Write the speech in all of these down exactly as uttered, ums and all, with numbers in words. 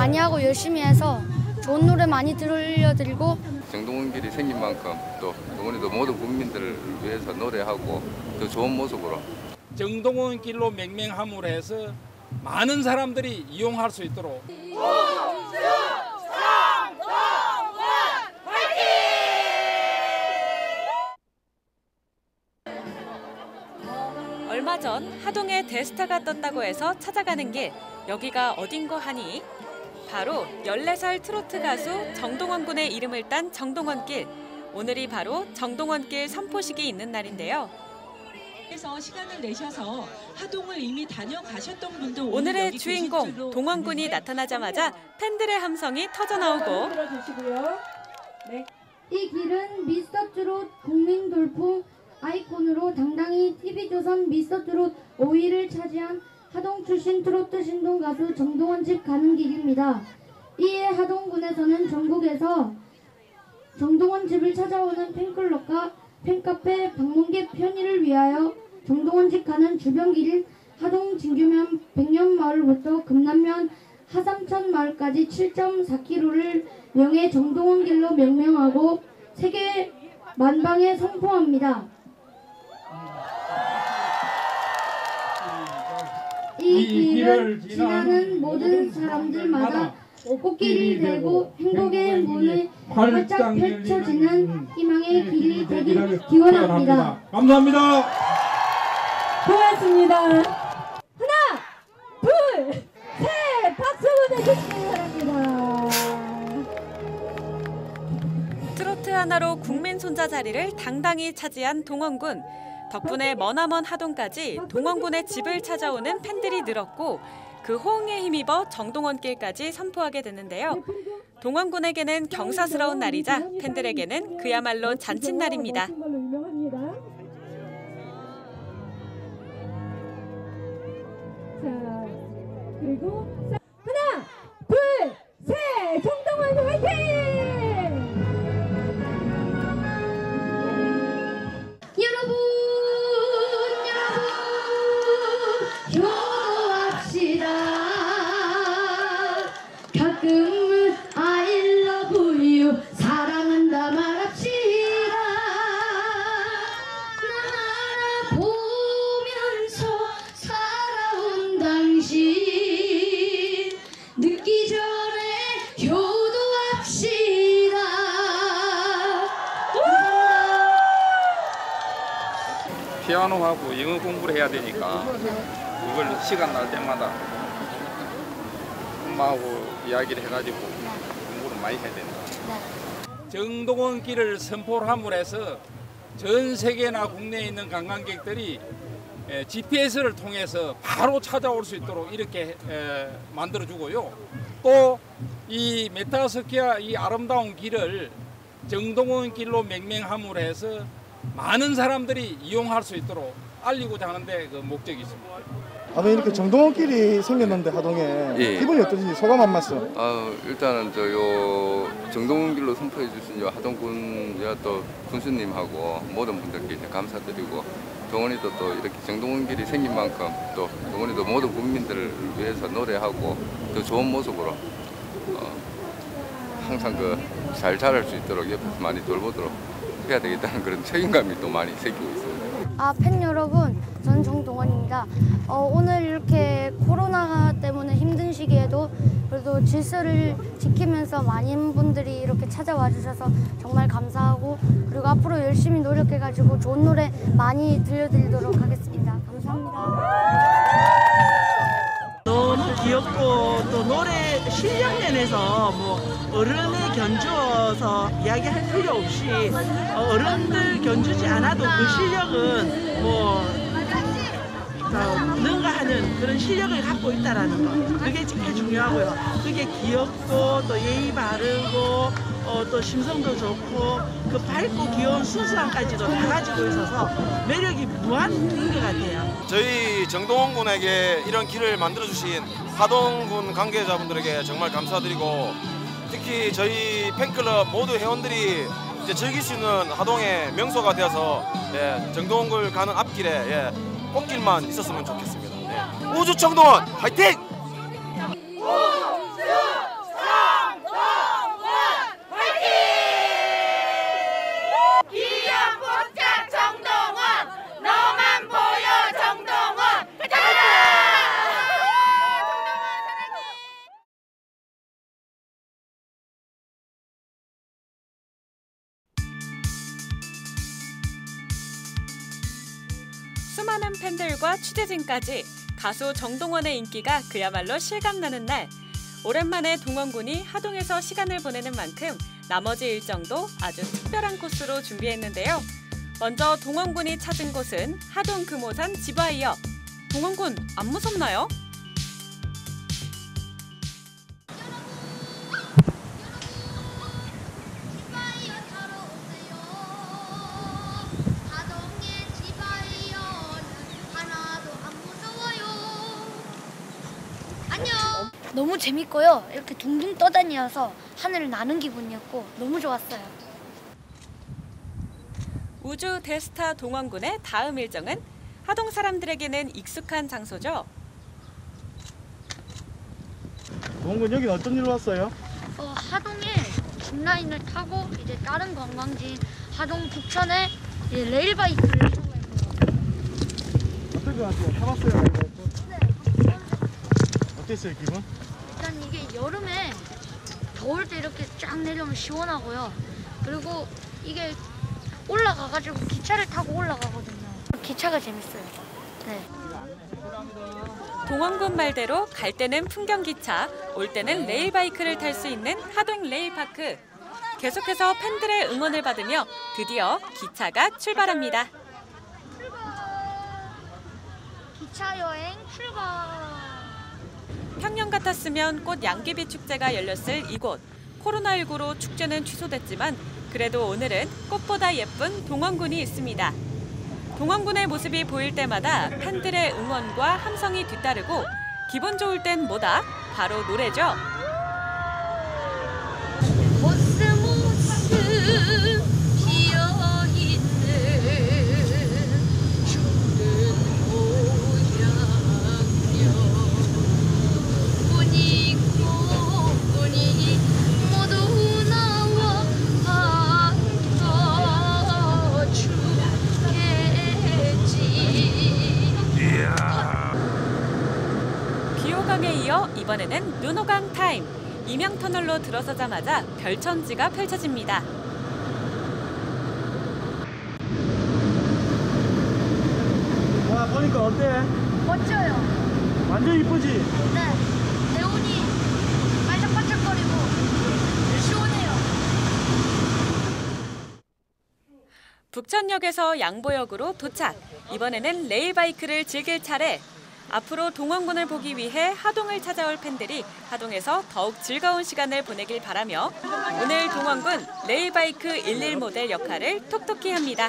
많이 하고 열심히 해서 좋은 노래 많이 들려드리고 정동원길이 생긴 만큼 또 동원이도 모든 국민들을 위해서 노래하고 더 좋은 모습으로 정동원길로 맹맹함으로 해서 많은 사람들이 이용할 수 있도록 얼마 전 하동에 대스타가 떴다고 해서 찾아가는 길, 여기가 어딘거 하니? 바로 열네 살 트로트 가수 정동원 군의 이름을 딴 정동원길. 오늘이 바로 정동원길 선포식이 있는 날인데요. 그래서 시간을 내셔서 하동을 이미 다녀가셨던 분도 오늘의 주인공 동원군이 나타나자마자 팬들의 함성이 터져나오고 네. 이 길은 미스터트롯 국민돌풍 아이콘으로 당당히 티비조선 미스터트롯 오 위를 차지한 하동 출신 트로트 신동 가수 정동원 집 가는 길입니다. 이에 하동군에서는 전국에서 정동원 집을 찾아오는 팬클럽과 팬카페 방문객 편의를 위하여 정동원 집 가는 주변 길인 하동 진규면 백년마을부터 금남면 하삼천 마을까지 칠 점 사 킬로미터를 명예 정동원 길로 명명하고 세계 만방에 선포합니다. 이 길을 지나는 모든 사람들마다 꽃길이 되고 행복의 문이 활짝 펼쳐지는 희망의 길이 되길 기원합니다. 감사합니다. 고맙습니다. 하나, 둘, 셋! 박수 보내주시기 바랍니다. 트로트 하나로 국민 손자 자리를 당당히 차지한 동원군. 덕분에 머나먼 하동까지 동원군의 집을 찾아오는 팬들이 늘었고 그 호응에 힘입어 정동원길까지 선포하게 됐는데요. 동원군에게는 경사스러운 날이자 팬들에게는 그야말로 잔칫날입니다. 자, 그리고 하나, 둘, 셋! 정동원 화이팅! 여러분, 여러분, 효도합시다. 가끔은 I love you, 사랑한다 말합시다. 날 보면서 살아온 당신 늦기 전에 효도합시다. 피아노하고 영어 공부를 해야 되니까 그걸 시간 날 때마다 엄마하고 이야기를 해가지고 공부를 많이 해야 된다. 정동원길을 선포를 함으로 해서 전 세계나 국내에 있는 관광객들이 지피에스를 통해서 바로 찾아올 수 있도록 이렇게 만들어주고요. 또 이 메타스키아 이 아름다운 길을 정동원길로 맹맹함으로 해서 많은 사람들이 이용할 수 있도록 알리고자 하는데 그 목적이 있습니다. 아버 이렇게 정동원길이 생겼는데 하동에 예. 기분이 어떠신지 소감 한 말씀. 아 일단은 저요 정동원길로 선포해 주신 요 하동군 또 군수님하고 모든 분들께 이제 감사드리고 동원이도 또 이렇게 정동원길이 생긴 만큼 또 동원이도 모든 국민들을 위해서 노래하고 더 좋은 모습으로 어, 항상 그 잘 자랄 수 있도록 옆에서 많이 돌보도록 해야 되겠다는 그런 책임감이 또 많이 생기고 있습니다. 아, 팬 여러분, 전 정동원입니다. 어, 오늘 이렇게 코로나 때문에 힘든 시기에도 그래도 질서를 지키면서 많은 분들이 이렇게 찾아와 주셔서 정말 감사하고 그리고 앞으로 열심히 노력해가지고 좋은 노래 많이 들려드리도록 하겠습니다. 감사합니다. 너무 귀엽고 또 노래 실력 면에서 뭐 어른의 견주어서 이야기할 필요 없이 어른들 견주지 않아도 그 실력은 뭐 능가하는 그런 실력을 갖고 있다라는 거, 그게 제일 중요하고요. 그게 귀엽고 또 예의 바르고 어, 또 심성도 좋고 그 밝고 귀여운 순수함까지도 다 가지고 있어서 매력이 무한인 것 같아요. 저희 정동원 군에게 이런 길을 만들어주신 하동군 관계자분들에게 정말 감사드리고 특히 저희 팬클럽 모두 회원들이 이제 즐길 수 있는 하동의 명소가 되어서 예, 정동원을 가는 앞길에 예, 꽃길만 있었으면 좋겠습니다. 예. 우주 정동원 화이팅! 우주! 수많은 팬들과 취재진까지 가수 정동원의 인기가 그야말로 실감나는 날. 오랜만에 동원군이 하동에서 시간을 보내는 만큼 나머지 일정도 아주 특별한 코스로 준비했는데요. 먼저 동원군이 찾은 곳은 하동 금오산 지바이어. 동원군 안 무섭나요? 너무 재밌고요. 이렇게 둥둥 떠다니면서 하늘을 나는 기분이었고 너무 좋았어요. 우주 대스타 동원군의 다음 일정은 하동 사람들에게는 익숙한 장소죠. 동원군 여기는 어떤 일로 왔어요? 어, 하동에 짚라인을 타고 이제 다른 관광지인 하동 북천에 이제 레일바이크를 타고 있어요. 어떤 거 같아요? 타봤어요? 네. 어땠어요 기분? 일단 이게 여름에 더울 때 이렇게 쫙 내려오면 시원하고요. 그리고 이게 올라가가지고 기차를 타고 올라가거든요. 기차가 재밌어요. 네. 동원군 말대로 갈 때는 풍경기차, 올 때는 레일바이크를 탈 수 있는 하동 레일파크. 계속해서 팬들의 응원을 받으며 드디어 기차가 출발합니다. 출발! 기차 여행 출발! 평년 같았으면 꽃 양귀비 축제가 열렸을 이곳. 코로나십구로 축제는 취소됐지만 그래도 오늘은 꽃보다 예쁜 동원군이 있습니다. 동원군의 모습이 보일 때마다 팬들의 응원과 함성이 뒤따르고 기분 좋을 땐 뭐다? 바로 노래죠. 기호강에 이어 이번에는 눈호강 타임. 임양터널로 들어서자마자 별천지가 펼쳐집니다. 와 보니까 어때? 멋져요. 완전 이쁘지? 네. 네온이 반짝반짝거리고 시원해요. 북천역에서 양보역으로 도착. 이번에는 레일바이크를 즐길 차례. 앞으로 동원군을 보기 위해 하동을 찾아올 팬들이 하동에서 더욱 즐거운 시간을 보내길 바라며 오늘 동원군 레일바이크 일일 모델 역할을 톡톡히 합니다.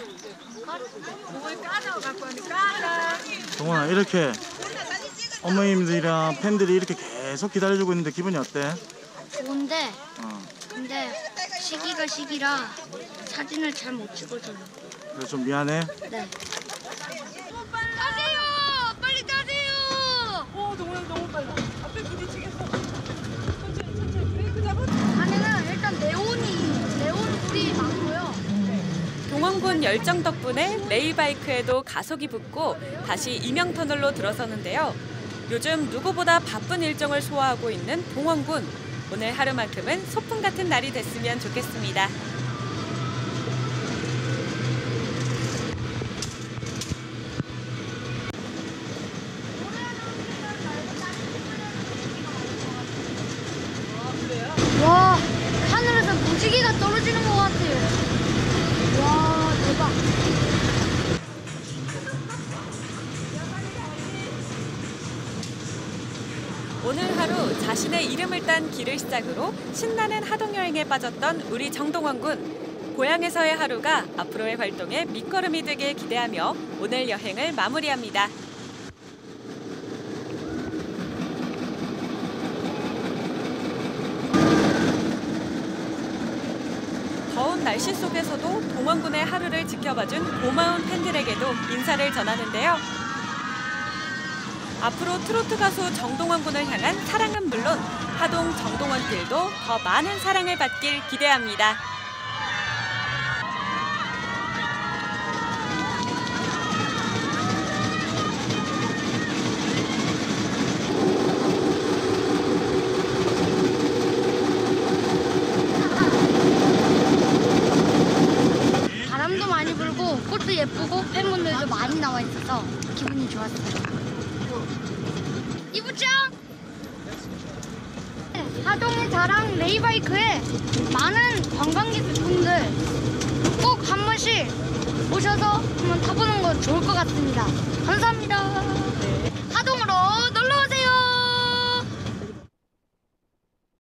동원아 이렇게 어머님들이랑 팬들이 이렇게 계속 기다려주고 있는데 기분이 어때? 좋은데 어. 근데 시기가 시기라 사진을 잘 못 찍어줘요. 그래서 좀 미안해? 네. 타세요! 빨리 타세요! 오, 동원이 너무 빨라. 앞에 부딪히겠어. 천천히, 천천히. 브레이크 잡아. 안에는 일단 네온이, 네온불이 많고요. 동원군 열정 덕분에 레일바이크에도 가속이 붙고 다시 임양터널로 들어서는데요. 요즘 누구보다 바쁜 일정을 소화하고 있는 동원군. 오늘 하루만큼은 소풍 같은 날이 됐으면 좋겠습니다. 와, 하늘에서 무지개가 떨어지는 것 같아요. 와, 대박. 오늘 하루 자신의 이름을 딴 길을 시작으로 신나는 하동 여행에 빠졌던 우리 정동원 군. 고향에서의 하루가 앞으로의 활동에 밑거름이 되길 기대하며 오늘 여행을 마무리합니다. 더운 날씨 속에서도 동원군의 하루를 지켜봐준 고마운 팬들에게도 인사를 전하는데요. 앞으로 트로트 가수 정동원 군을 향한 사랑은 물론 하동 정동원길도 더 많은 사랑을 받길 기대합니다. 바람도 많이 불고 꽃도 예쁘고 팬분들도 많이 나와 있어서 기분 같아요. 이부장! 하동의 자랑 레이바이크에 많은 관광객분들 꼭 한 번씩 오셔서 한번 타보는 거 좋을 것 같습니다. 감사합니다. 하동으로